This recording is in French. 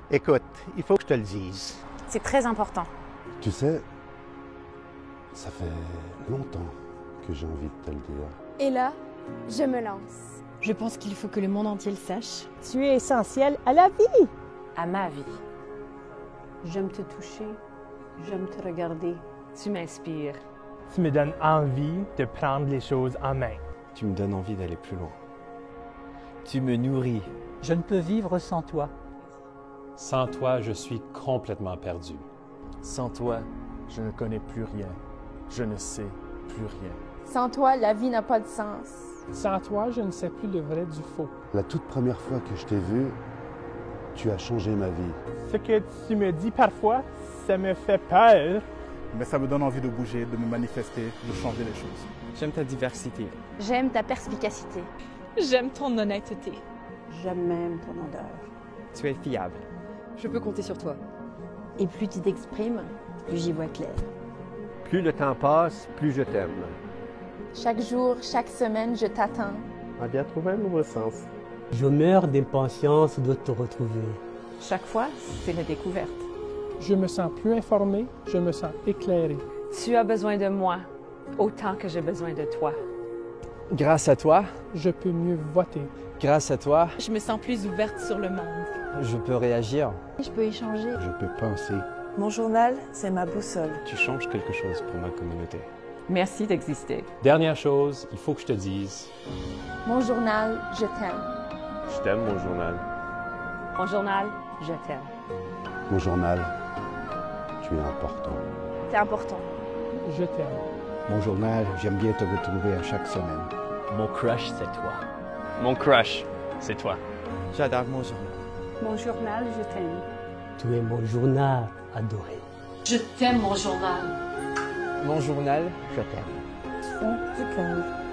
Écoute, il faut que je te le dise. C'est très important. Tu sais, ça fait longtemps que j'ai envie de te le dire. Et là, je me lance. Je pense qu'il faut que le monde entier le sache. Tu es essentiel à la vie. À ma vie. J'aime te toucher, j'aime te regarder. Tu m'inspires. Tu me donnes envie de prendre les choses en main. Tu me donnes envie d'aller plus loin. Tu me nourris. Je ne peux vivre sans toi. Sans toi, je suis complètement perdu. Sans toi, je ne connais plus rien. Je ne sais plus rien. Sans toi, la vie n'a pas de sens. Sans toi, je ne sais plus le vrai du faux. La toute première fois que je t'ai vu, tu as changé ma vie. Ce que tu me dis parfois, ça me fait peur. Mais ça me donne envie de bouger, de me manifester, de changer les choses. J'aime ta diversité. J'aime ta perspicacité. J'aime ton honnêteté. J'aime même ton odeur. Tu es fiable. Je peux compter sur toi. Et plus tu t'exprimes, plus j'y vois clair. Plus le temps passe, plus je t'aime. Chaque jour, chaque semaine, je t'attends. On vient trouver un nouveau sens. Je meurs d'impatience de te retrouver. Chaque fois, c'est la découverte. Je me sens plus informé, je me sens éclairé. Tu as besoin de moi, autant que j'ai besoin de toi. Grâce à toi, Je peux mieux voter. grâce à toi, Je me sens plus ouverte sur le monde. je peux réagir. Je peux échanger. Je peux penser. Mon journal, c'est ma boussole. Tu changes quelque chose pour ma communauté. Merci d'exister. Dernière chose, il faut que je te dise. Mon journal, je t'aime. Je t'aime, mon journal. Mon journal, je t'aime. Mon journal, tu es important. C'est important. Je t'aime. Mon journal, j'aime bien te retrouver à chaque semaine. Mon crush, c'est toi. Mon crush, c'est toi. J'adore mon journal. Mon journal, je t'aime. Tu es mon journal adoré. Je t'aime, mon journal. Mon journal, Je t'aime. Fond du cœur.